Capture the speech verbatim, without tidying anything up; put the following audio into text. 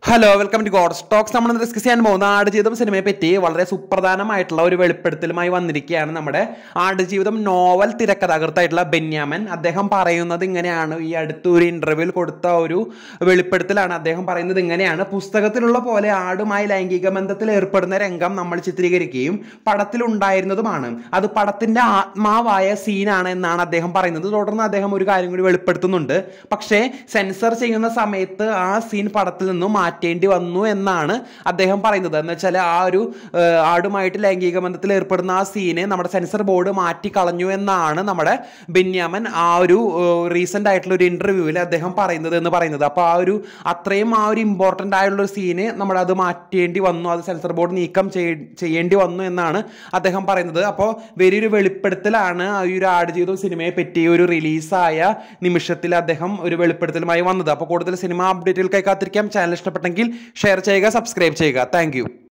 Hello welcome to God Stocks. നമ്മൾ discuss ചെയ്യാൻ പോകുന്ന ആടുജീവിതം സിനിമയെ പറ്റി വളരെ സുപ്രധാനമായിട്ടുള്ള ഒരു വെളിപ്പെടുത്തലുമായി വന്നിരിക്കുകയാണ് നമ്മുടെ ആടുജീവിതം നോവൽ തിരക്കഥാകൃത്തായിട്ടുള്ള ബെന്യാമൻ. അദ്ദേഹം പറയുന്നത് ഇങ്ങനെയാണ്, ഈ അടുത്തൊരു ഇന്റർവ്യൂവിൽ കൊടുത്ത ഒരു വെളിപ്പെടുത്തലാണ്. അദ്ദേഹം പറയുന്നത് ഇങ്ങനെയാണ്: പുസ്തകത്തിലുള്ള പോലെ ആടുമായി ലൈംഗിക ബന്ധത്തിൽ ഏർപ്പെടുന്ന രംഗം നമ്മൾ ചിത്രീകരിക്കുകയും പടത്തിലുണ്ടായിരുന്നതുമാണ്. അത് പടത്തിന്റെ ആത്മാവായ സീനാണ് എന്നാണ് അദ്ദേഹം പറയുന്നത്. തുടർന്ന് അദ്ദേഹം ഒരു കാര്യം കൂടി വെളിപ്പെടുത്തുന്നുണ്ട്. പക്ഷേ സെൻസർ ചെയ്യുന്ന സമയത്ത് ആ സീൻ പടത്തിൽ നിന്നും മാറ്റേണ്ടി വന്നു എന്നാണ് അദ്ദേഹം പറയുന്നത്. എന്ന് വെച്ചാൽ ആ ഒരു ആടുമായിട്ട് ലൈംഗിക ബന്ധത്തിൽ ഏർപ്പെടുന്ന ആ സീന് നമ്മുടെ സെൻസർ ബോർഡ് മാറ്റി കളഞ്ഞു എന്നാണ് നമ്മുടെ ബെന്യാമൻ ആ ഒരു റീസെന്റ് ആയിട്ടുള്ള ഒരു ഇന്റർവ്യൂവിൽ അദ്ദേഹം പറയുന്നത് എന്ന് പറയുന്നത്. അപ്പോൾ ആ ഒരു അത്രയും ആ ഒരു ഇമ്പോർട്ടൻ്റ് ആയിട്ടുള്ള ഒരു സീന് നമ്മുടെ അത് മാറ്റേണ്ടി വന്നു, അത് സെൻസർ ബോർഡ് നീക്കം ചെയ്യേണ്ടി വന്നു എന്നാണ് അദ്ദേഹം പറയുന്നത്. അപ്പോൾ വലിയൊരു വെളിപ്പെടുത്തലാണ് ഈ ഒരു ആടുജീവിതം സിനിമയെ പറ്റി ഒരു റിലീസായ നിമിഷത്തിൽ അദ്ദേഹം ഒരു വെളിപ്പെടുത്തലുമായി വന്നത്. അപ്പോൾ കൂടുതൽ സിനിമ അപ്ഡേറ്റുകൾക്കായി കാത്തിരിക്കാം. ചാനൽ ഇഷ്ടപ്പെട്ടെങ്കിൽ ഷെയർ ചെയ്യുക, സബ്സ്ക്രൈബ് ചെയ്യുക. താങ്ക്